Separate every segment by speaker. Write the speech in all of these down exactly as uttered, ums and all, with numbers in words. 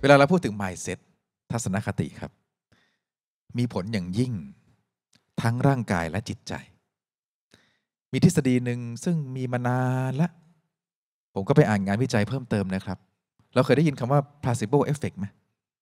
Speaker 1: เวลาเราพูดถึง mindset ทัศนคติครับมีผลอย่างยิ่งทั้งร่างกายและจิตใจมีทฤษฎีหนึ่งซึ่งมีมานานแล้วผมก็ไปอ่านงานวิจัยเพิ่มเติมนะครับเราเคยได้ยินคำว่า placebo effect ไหม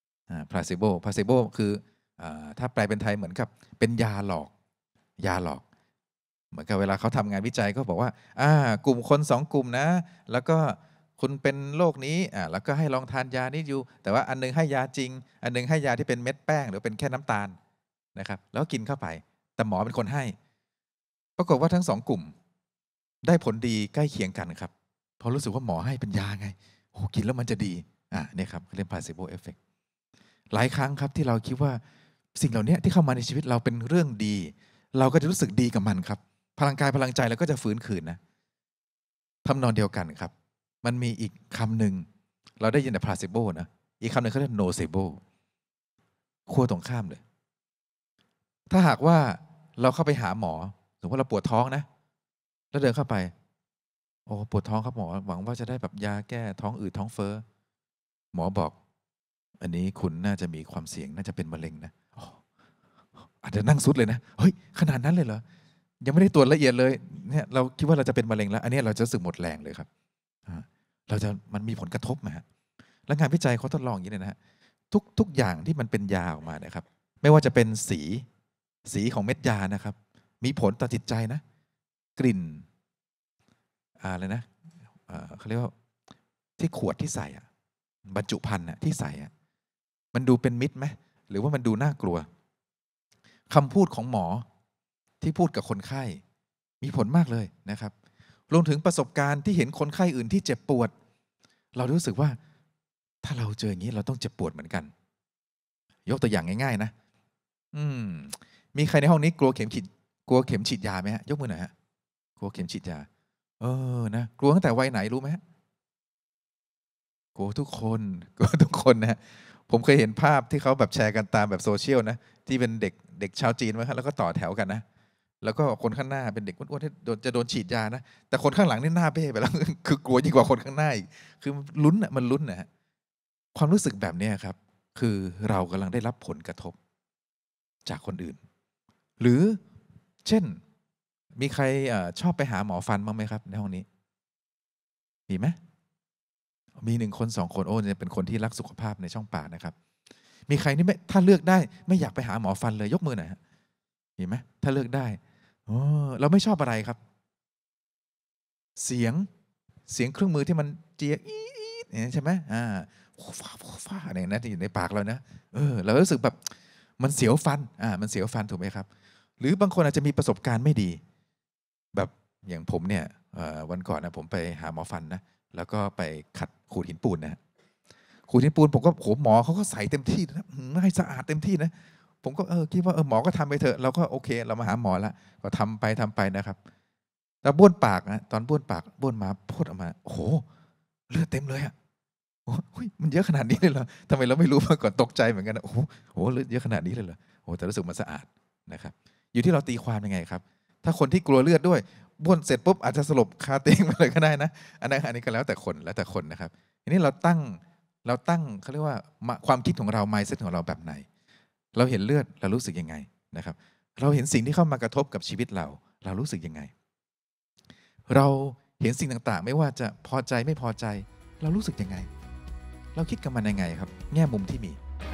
Speaker 1: placebo placebo คือถ้าแปลเป็นไทยเหมือนกับเป็นยาหลอกยาหลอกเหมือนกับเวลาเขาทำงานวิจัยก็บอกว่าอ่ากลุ่มคนสองกลุ่มนะแล้วก็คุณเป็นโรคนี้อ่าแล้วก็ให้ลองทานยานี้อยู่แต่ว่าอันนึงให้ยาจริงอันนึงให้ยาที่เป็นเม็ดแป้งหรือเป็นแค่น้ำตาลนะครับแล้วกินเข้าไปแต่หมอเป็นคนให้ปรากฏว่าทั้งสองกลุ่มได้ผลดีใกล้เคียงกันครับเพราะรู้สึกว่าหมอให้เป็นยาไงโอ้กินแล้วมันจะดีอ่าเนี่ยครับเรียก placebo effect หลายครั้งครับที่เราคิดว่าสิ่งเหล่านี้ที่เข้ามาในชีวิตเราเป็นเรื่องดีเราก็จะรู้สึกดีกับมันครับพลังกายพลังใจเราก็จะฟื้นคืนนะทำนองเดียวกันครับมันมีอีกคำหนึ่งเราได้ยินแต่ placebo นะอีกคำหนึ่งเขาเรียก nocebo ขั้วตรงข้ามเลยถ้าหากว่าเราเข้าไปหาหมอสมมติว่าเราปวดท้องนะแล้วเดินเข้าไปโอ้ปวดท้องครับหมอหวังว่าจะได้แบบยาแก้ท้องอืดท้องเฟ้อหมอบอกอันนี้คุณน่าจะมีความเสี่ยงน่าจะเป็นมะเร็งนะอาจจะนั่งซุดเลยนะเฮ้ยขนาดนั้นเลยเหรอยังไม่ได้ตรวจละเอียดเลยเนี่ยเราคิดว่าเราจะเป็นมะเร็งแล้วอันนี้เราจะรู้สึกหมดแรงเลยครับเราจะมันมีผลกระทบนะฮะและงานวิจัยเขาทดลองอย่างนี้เลยนะฮะทุกทุกอย่างที่มันเป็นยาออกมานะครับไม่ว่าจะเป็นสีสีของเม็ดยานะครับมีผลต่อจิตใจนะกลิ่นอะไรนะเขาเรียกว่าที่ขวดที่ใส่อะบรรจุภัณฑ์ที่ใส่อะมันดูเป็นมิตรไหมหรือว่ามันดูน่ากลัวคำพูดของหมอที่พูดกับคนไข้มีผลมากเลยนะครับรวมถึงประสบการณ์ที่เห็นคนไข้อื่นที่เจ็บปวดเรารู้สึกว่าถ้าเราเจออย่างนี้เราต้องเจ็บปวดเหมือนกันยกตัวอย่างง่ายๆนะอืมมีใครในห้องนี้กลัวเข็มฉีดกลัวเข็มฉีดยาไหมฮะยกมือหน่อยฮะกลัวเข็มฉีดยาเออนะกลัวตั้งแต่วัยไหนรู้ไหมฮะกลัวทุกคนกลัวทุกคนนะผมเคยเห็นภาพที่เขาแบบแชร์กันตามแบบโซเชียลนะที่เป็นเด็กเด็กชาวจีนมั้งครับแล้วก็ต่อแถวกันนะแล้วก็คนข้างหน้าเป็นเด็กอ้วนๆที่จะโดนฉีดยานะแต่คนข้างหลังนี่หน้าเบ้ไปแล้วคือกลัวยิ่งกว่าคนข้างหน้าอีกคือลุ้นอ่ะมันลุ้นนะฮะความรู้สึกแบบนี้ครับคือเรากำลังได้รับผลกระทบจากคนอื่นหรือเช่นมีใครชอบไปหาหมอฟันบ้างไหมครับในห้องนี้มีไหมมีหนึ่งคนสองคนโอ้เนี่ยเป็นคนที่รักสุขภาพในช่องปากนะครับมีใครนี่ไม่ถ้าเลือกได้ไม่อยากไปหาหมอฟันเลยยกมือหน่อยฮะเห็นไหมถ้าเลือกได้โอ้เราไม่ชอบอะไรครับเสียงเสียงเครื่องมือที่มันเจียอีดเนี่ยใช่ไหมอ่าฟ้าฟ้าเนี่ยนะที่อยู่ในปากเรานะเออเรารู้สึกแบบมันเสียวฟันอ่ามันเสียวฟันถูกไหมครับหรือบางคนอาจจะมีประสบการณ์ไม่ดีแบบอย่างผมเนี่ยวันก่อนนะผมไปหาหมอฟันนะแล้วก็ไปขัดขูดหินปูนนะขูดหินปูนผมก็โหหมอเขาก็ใส่เต็มที่นะให้สะอาดเต็มที่นะผมก็เออคิดว่าเออหมอก็ทำไปเถอะเราก็โอเคเรามาหาหมอแล้วก็ทำไปทำไปนะครับแต่บ้วนปากนะตอนบ้วนปากบ้วนมาพ่นออกมาโอ้โหเลือดเต็มเลยอ่ะโอ้ยมันเยอะขนาดนี้เลยเหรอทำไมเราไม่รู้มาก่อนตกใจเหมือนกันโอ้โหเลือดเยอะขนาดนี้เลยเหรอโอ้แต่รู้สึกมันสะอาดนะครับอยู่ที่เราตีความยังไงครับถ้าคนที่กลัวเลือดด้วยบ้วนเสร็จปุ๊บอาจจะสลบคาเตียงไปเลยก็ได้นะอันนั้นอันนี้ก็แล้วแต่คนแล้วแต่คนนะครับทีนี้เราตั้งเราตั้งเขาเรียกว่าความคิดของเรา mindset ของเราแบบไหนเราเห็นเลือดเรารู้สึกยังไงนะครับเราเห็นสิ่งที่เข้ามากระทบกับชีวิตเราเรารู้สึกยังไงเราเห็นสิ่งต่างๆไม่ว่าจะพอใจไม่พอใจเรารู้สึกยังไงเราคิดกับมันยังไงครับแง่มุมที่มี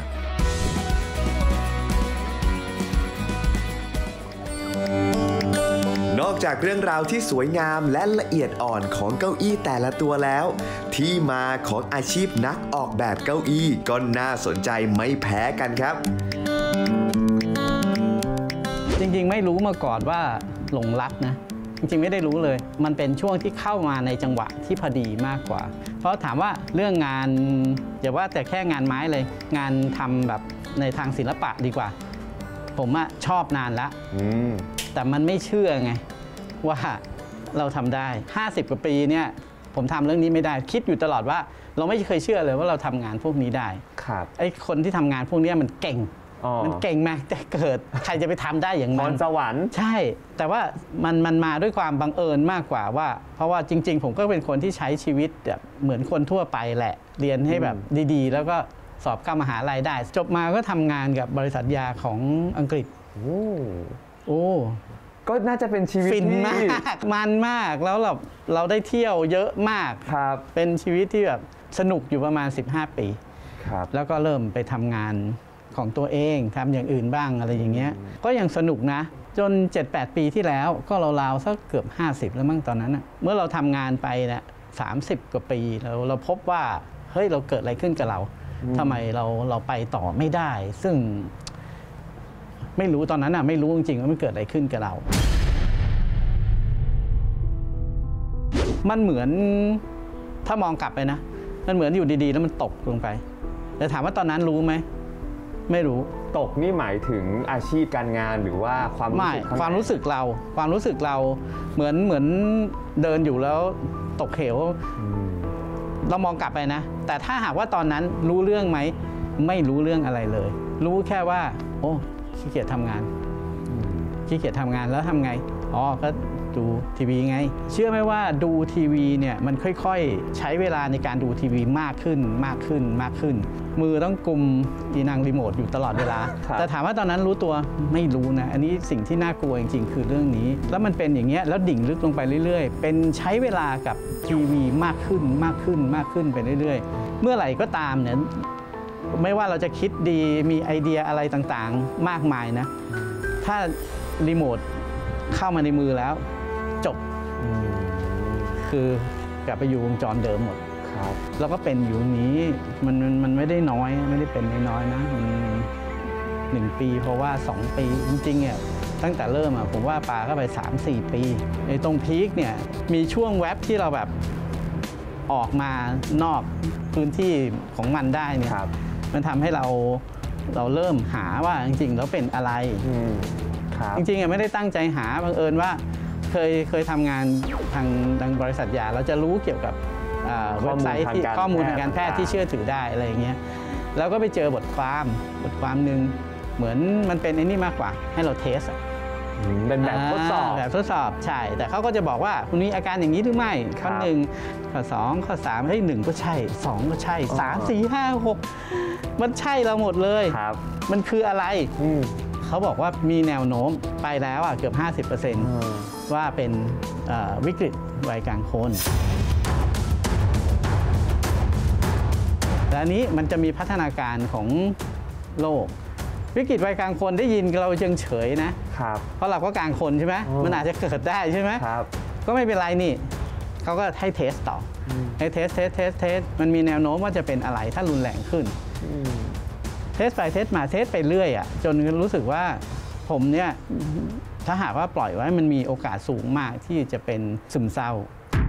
Speaker 2: นอกจากเรื่องราวที่สวยงามและละเอียดอ่อนของเก้าอี้แต่ละตัวแล้วที่มาของอาชีพนักออกแบบเก้าอี้ก็น่าสนใจไม่แพ้กันครับ
Speaker 3: จริงๆไม่รู้มาก่อนว่าหลงรักนะจริงๆไม่ได้รู้เลยมันเป็นช่วงที่เข้ามาในจังหวะที่พอดีมากกว่าเพราะถามว่าเรื่องงานอย่าว่าแต่แค่งานไม้เลยงานทำแบบในทางศิลปะดีกว่าผมอะชอบนานแล้วแต่มันไม่เชื่อไงว่าเราทำได้ห้าสิบกว่าปีเนี่ยผมทำเรื่องนี้ไม่ได้คิดอยู่ตลอดว่าเราไม่เคยเชื่อเลยว่าเราทำงานพวกนี้ได้ครับไอ้คนที่ทำงานพวกนี้มันเก่งมันเก่งมากแต่เกิดใครจะไปทำได้อย่างนั้นพรสวรรค์ใช่แต่ว่ามันมันมาด้วยความบังเอิญมากกว่าว่าเพราะว่าจริงๆผมก็เป็นคนที่ใช้ชีวิตแบบเหมือนคนทั่วไปแหละเรียนให้แบบดีๆแล้วก็สอบเข้ามหาลัยได้ จบมาก็ทำงานกับบริษัทยาของอังกฤษโอ้โอ้
Speaker 4: ก็น่าจะเป็นชีวิต
Speaker 3: ฟินมากมันมากแล้วเราเราได้เที่ยวเยอะมาก
Speaker 4: ครับ
Speaker 3: เป็นชีวิตที่แบบสนุกอยู่ประมาณสิบห้าปี
Speaker 4: ครับ
Speaker 3: แล้วก็เริ่มไปทำงานของตัวเองทำอย่างอื่นบ้างอะไรอย่างเงี้ยก็ยังสนุกนะจน เจ็ดแปด ปีที่แล้วก็ราวๆสักเกือบห้าสิบแล้วมั้งตอนนั้นนะเมื่อเราทำงานไปเนี่ยสามสิบกว่าปีเราเราพบว่าเฮ้ยเราเกิดอะไรขึ้นกับเราทำไมเราเราไปต่อไม่ได้ซึ่งไม่รู้ตอนนั้นอ่ะไม่รู้จริงๆว่ามันเกิดอะไรขึ้นกับเรามันเหมือนถ้ามองกลับไปนะมันเหมือนอยู่ดีๆแล้วมันตกลงไปแต่ถามว่าตอนนั้นรู้ไหมไม่รู้
Speaker 4: ตกนี่หมายถึงอาชีพการงานหรือว่าความรู้สึก
Speaker 3: ความรู้สึกเราความรู้สึกเราเหมือนเหมือนเดินอยู่แล้วตกเหวเรามองกลับไปนะแต่ถ้าหากว่าตอนนั้นรู้เรื่องไหมไม่รู้เรื่องอะไรเลยรู้แค่ว่าโอ้ขี้เกียจทำงานขี้เกียจทำงานแล้วทำไงอ๋อก็ดูทีวีไงเชื่อไหมว่าดูทีวีเนี่ยมันค่อยๆใช้เวลาในการดูทีวีมากขึ้นมากขึ้นมากขึ้นมือต้องกุมอีนางรีโมทอยู่ตลอดเวลาแต่ถามว่าตอนนั้นรู้ตัวไม่รู้นะอันนี้สิ่งที่น่ากลัวจริงๆคือเรื่องนี้แล้วมันเป็นอย่างเงี้ยแล้วดิ่งลึกลงไปเรื่อยๆเป็นใช้เวลากับทีวีมากขึ้นมากขึ้นมากขึ้นไปเรื่อยๆเมื่อไหร่ก็ตามเนี่ยไม่ว่าเราจะคิดดีมีไอเดียอะไรต่างๆมากมายนะถ้ารีโมทเข้ามาในมือแล้วจบคือกลับไปอยู่วงจรเดิมหมดแล้วก็เป็นอยู่นี้มันมันไม่ได้น้อยไม่ได้เป็นน้อยนะมันหนึ่งปีเพราะว่าสองปีจริงๆเนี่ยตั้งแต่เริ่มอ่ะผมว่าปาก็ไป สามสี่ ปีในตรงพีคเนี่ยมีช่วงแว็บที่เราแบบออกมานอกพื้นที่ของมันได้เนี่ยมันทำให้เราเราเริ่มหาว่าจริงๆแล้วเป็นอะไรจริงๆอ่ะไม่ได้ตั้งใจหาบังเอิญว่าเคยเคยทำงานทางทางบริษัทยาเราจะรู้เกี่ยวกับเว็บไซต์ที่ข้อมูลทางการแพทย์ที่เชื่อถือได้อะไรอย่างเงี้ยแล้วก็ไปเจอบทความบทความหนึ่งเหมือนมันเป็นไอ้นี่มากกว่าให้เราเทส
Speaker 4: เป็นแบบทดสอบ
Speaker 3: แบบทดสอบใช่แต่เขาก็จะบอกว่าคุณมีอาการอย่างนี้หรือไม่ข้อหนึ่งข้อสองข้อสามเฮ้ยหนึ่งก็ใช่สองก็ใช่สามสี่ห้าหกมันใช่เราหมดเลยมันคืออะไรเขาบอกว่ามีแนวโน้มไปแล้วอ่ะเกือบ ห้าสิบเปอร์เซ็นต์ ว่าเป็นวิกฤตวัยกลางคนและนี้มันจะมีพัฒนาการของโลกวิกฤตวัยกลางคนได้ยินเรายังเฉยนะครับเพราะเราก็กลางคนใช่ไหมมันอาจจะเกิดได้ใช่ไหมครับก็ไม่เป็นไรนี่เขาก็ให้เทสต่อให้เทสเทสเทสเทสมันมีแนวโน้มว่าจะเป็นอะไรถ้ารุนแรงขึ้นเทสไปเทสมาเทสไปเรื่อยอ่ะจนรู้สึกว่าผมเนี่ยถ้าหากว่าปล่อยไว้มันมีโอกาสสูงมากที่จะเป็นซึมเศร้า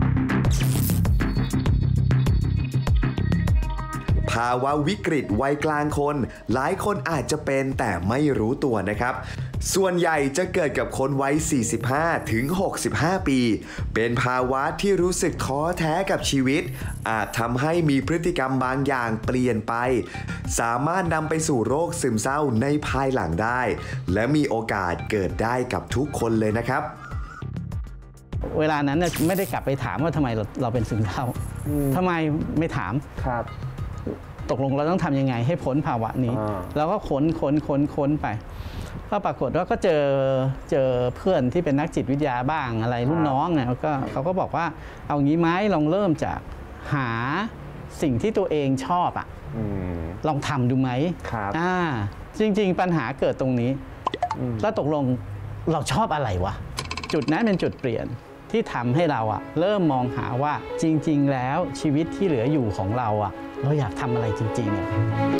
Speaker 2: ภาวะวิกฤตวัยกลางคนหลายคนอาจจะเป็นแต่ไม่รู้ตัวนะครับส่วนใหญ่จะเกิดกับคนวัย สี่สิบห้าถึงหกสิบห้า ปีเป็นภาวะที่รู้สึกท้อแท้กับชีวิตอาจทำให้มีพฤติกรรมบางอย่างเปลี่ยนไปสามารถนำไปสู่โรคซึมเศร้าในภายหลังได้และมีโอกาสเกิดได้กับทุกคนเลยนะครับ
Speaker 3: เวลานั้นไม่ได้กลับไปถามว่าทำไมเราเราเป็นซึมเศร้าทำไมไม่ถาม
Speaker 4: ครับ
Speaker 3: ตกลงเราต้องทำยังไงให้พ้นภาวะนี้แล้วก็ค้นค้นค้นค้นไปก็ปรากฏว่าก็เจอเจอเพื่อนที่เป็นนักจิตวิทยาบ้างอะไรรุ่นน้องเนี่ยก็เขาก็บอกว่าเอางี้ไหมลองเริ่มจากหาสิ่งที่ตัวเองชอบอ่ะลองทำดูไหม
Speaker 4: ครับ
Speaker 3: อ่าจริงๆปัญหาเกิดตรงนี้แล้วตกลงเราชอบอะไรวะจุดนั้นเป็นจุดเปลี่ยนที่ทำให้เราอ่ะเริ่มมองหาว่าจริงๆแล้วชีวิตที่เหลืออยู่ของเราอ่ะเราอยากทำอะไรจริงๆอ่ะ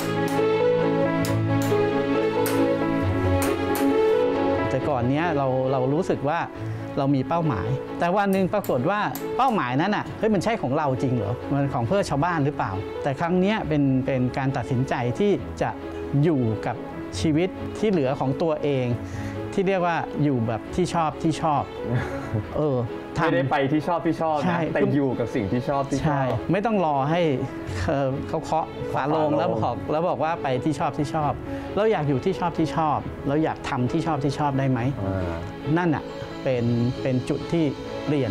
Speaker 3: แต่ก่อนเนี้ยเราเรารู้สึกว่าเรามีเป้าหมายแต่วันหนึ่งปรากฏว่าเป้าหมายนั้นอ่ะเฮ้ยมันใช่ของเราจริงเหรอมันของเพื่อชาวบ้านหรือเปล่าแต่ครั้งนี้เป็นเป็นการตัดสินใจที่จะอยู่กับชีวิตที่เหลือของตัวเองที่เรียกว่าอยู่แบบที่ชอบที่ชอบเออ
Speaker 4: ไม่ได้ไปที่ชอบที่ชอบนะแต่อยู่กับสิ่งที่ชอบที่ชอบ
Speaker 3: ไม่ต้องรอให้เขาเคาะฝาโลงแล้วบอกแล้วบอกว่าไปที่ชอบที่ชอบเราอยากอยู่ที่ชอบที่ชอบเราอยากทำที่ชอบที่ชอบได้ไหมนั่นอ่ะเป็นเป็นจุดที่เปลี่ยน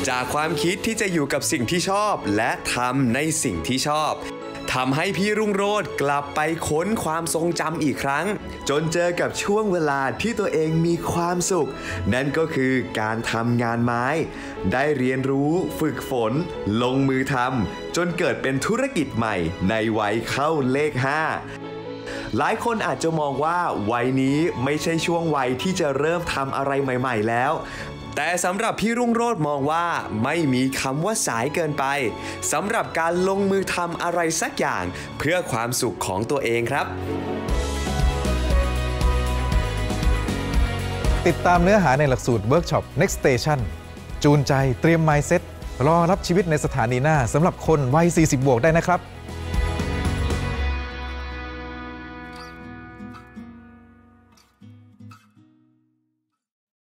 Speaker 2: จากความคิดที่จะอยู่กับสิ่งที่ชอบและทำในสิ่งที่ชอบทำให้พี่รุ่งโรจน์กลับไปค้นความทรงจำอีกครั้งจนเจอกับช่วงเวลาที่ตัวเองมีความสุขนั่นก็คือการทำงานไม้ได้เรียนรู้ฝึกฝนลงมือทำจนเกิดเป็นธุรกิจใหม่ในวัยเข้าเลขห้าหลายคนอาจจะมองว่าวัยนี้ไม่ใช่ช่วงวัยที่จะเริ่มทำอะไรใหม่ๆแล้วแต่สำหรับพี่รุ่งโรจน์มองว่าไม่มีคำว่าสายเกินไปสำหรับการลงมือทำอะไรสักอย่างเพื่อความสุขของตัวเองครับ
Speaker 1: ติดตามเนื้อหาในหลักสูตรเวิร์กช็อป Next Station จูนใจเตรียม Mindset รอรับชีวิตในสถานีหน้าสำหรับคนวัย สี่สิบ บวกได้นะครับ